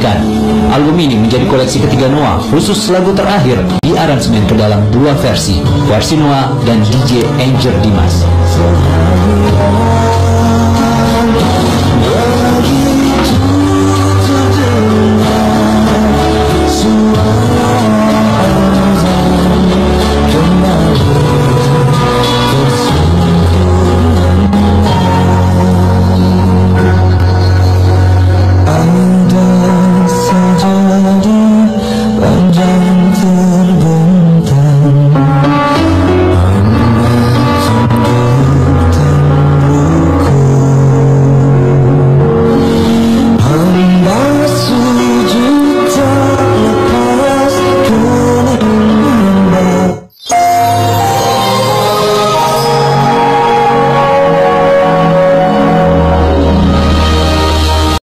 dinantikan. Album ini menjadi koleksi ketiga Noah, khusus lagu terakhir di aransemen ke dalam dua versi Noah dan DJ Angel Dimas.